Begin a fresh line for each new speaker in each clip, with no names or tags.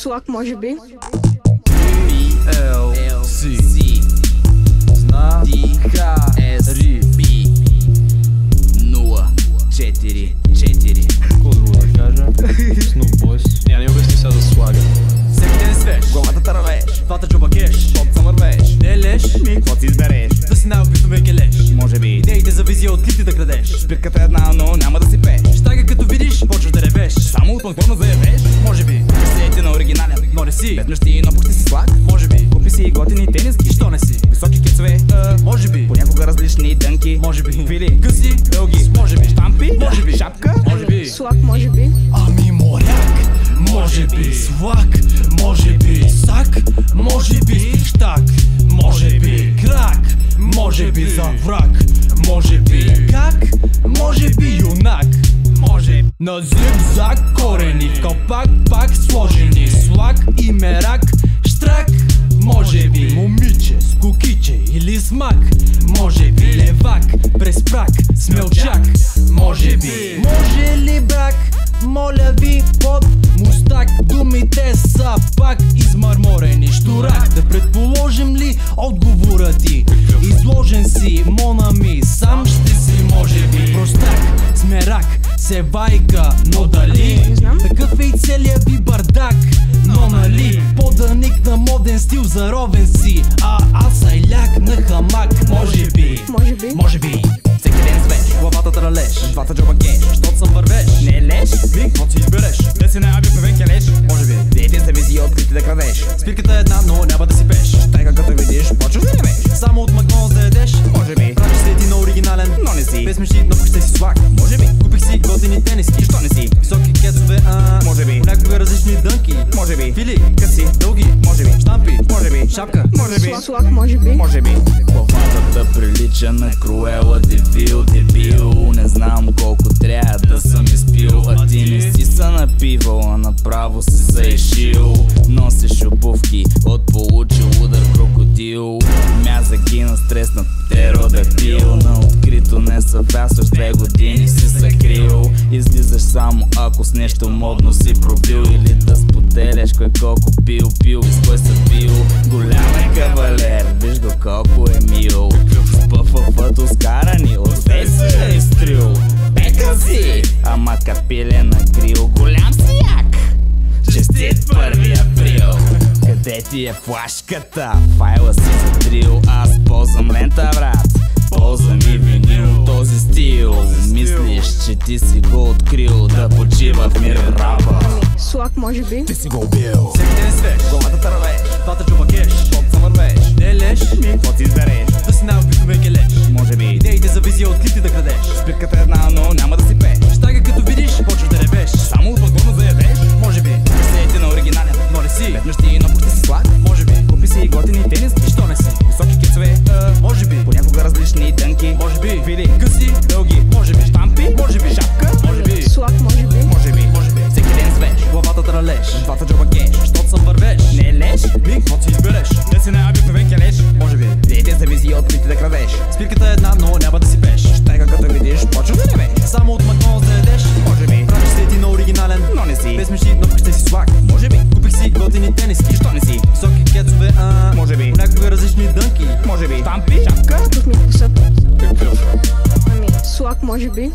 Слак, може би.
PLC Зна ДХСР 044.
Какво друго да кажа? Snoop Boys. Не обясни сега за слага.
Всеки ден свеж,
главата те рвеш,
двата джоба кеш,
защото се вървеш.
не леш,
Какво си избереш?
да си най-опитно ме гелеш.
Може би
Идеите за визия от клипти да крадеш.
спирката е една, но няма да си пееш.
Щага като видиш, почваш да ревеш.
Само от планктона заявеш.
Може би,
Сети на оригинален,
но не си.
без мечти, но почти си слаг.
Може би,
Купи си готини тениски,
що не си.
високи кецове,
Може би,
понякога различни дънки.
може би,
Фили,
къси,
дълги,
може би,
штампи,
може би,
шапка.
може би.
Слак, може би.
Ами моряк, може би свак, може би сак, може би щак, може би крак, може би за враг, може би как, може би юнак, може на зигзаг корени, в калпак пак сложени, слак и мерак, штрак, може би момиче с кукиче или смак, може би левак, през прак, смелчак, може би. Може ли брак? Моля ви под мустак, думите са пак измърморени. Щурак, да предположим ли отговора ти? Изложен си, монами, сам ще си може би. Простак, смерак, севайка, но дали?
Не знам.
Такъв е и целият ви бардак, но нали? Поданик на моден стил, заровен си, а аз айляк на хамак, може би.
Може би.
Може би.
Всеки ден свеж,
Главата тралеш,
двата джоба кеш,
щото съм вървеш.
не леш.
Какво си избереш?
Да си най-обикновен келеш.
Може би.
Диете за визия от клипти да крадеш.
Спирката е една, но няма да си пеш.
Тайга като видиш, почваш да ревеш.
Само от Макдоналдс да ядеш.
Може би,
Правиш се един оригинален,
но не си.
без мечти, но пък ще си слаг.
Може би,
Купих си готини тениски,
що не си?
високи кецове,
Може би,
понякога различни дънки.
може би,
Фили,
къси,
дълги,
може би,
штампи,
може би,
шапка,
може би,
Слак, може би.
може би.
Главата прилича на Круела, дебил, дебил. Не знам колко трябва да съм изпил, а ти не си се напивал, а направо си се изшил. Носиш обувки от получил удар крокодил. Мязък ги на стрес на птеродактил. На открито не съвясваш, 2 години си съкрил. Излизаш само ако с нещо модно си пробил, или да споделяш кой колко пил и с кой са бил. Голям е кавалер, виж го колко е мил. С пъфъфът скарани, от се е изтрил. Пекал си, ама капиле на грил. Голям си як, честит 1 април. Къде ти е флашката? Файла си затрил. Аз ползвам лента, брат, ползвам и винил. Този стил, мислиш, че ти си го открил. Да почива в мир рапа.
Слак, може би.
Ти си го убил.
всеки ден свеж.
Главата те рвеш,
Двата джоба кеш,
защото се вървеш.
не леш,
Какво си избереш?
да си най-опитно ме гелеш.
Може би,
Идеите за визия от клипти да крадеш.
спирката е една, но няма да си пееш.
Щага като видиш, почваш да ревеш.
Само от планктона заявеш.
Може би,
Сети на оригинален,
но не си.
без мечти, но почти си слаг.
Може би,
Купи си готини тениски,
що не си.
високи кецове,
Може би,
понякога различни дънки.
може би,
Фили,
къси,
дълги,
може би,
штампи,
може би,
шапка.
може би.
Слак, може би.
Може би,
Може би.
всеки ден свеж,
Главата тралеш,
двата джоба кеш,
щото съм вървеш.
не леш.
Какво си избереш?
Да си най-обикновен келеш.
Може би.
Диете за визия от клипти да крадеш.
Спирката е една, но няма да си пеш.
Тайга като видиш, почваш да ревеш.
Само от Макдоналдс да ядеш.
Може би,
Правиш се един оригинален,
но не си.
без мечти, но пък ще си слаг.
Може би,
Купих си готини тениски,
що не си?
високи кецове,
Може би,
понякога различни дънки.
може би, штампи, шапка.
Тук ми е вкусът.
Какъв?
Ами, слак, може би.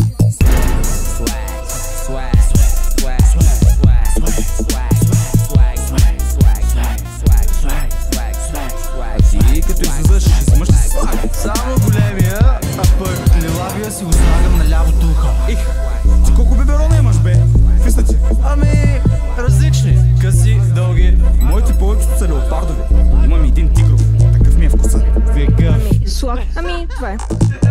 Ти като излизаш, взимаш ли си слаг?
Само големия, а пък лилавия си го слагам на лявото ухо.
Ти колко биберона имаш, бе? Какви са ти?
Ами, различни. Къси, дълги.
Моите повечето са леопардови. Имам и един тигров. Такъв ми е вкусът.
Вегъв.
Слак. Ами, това е.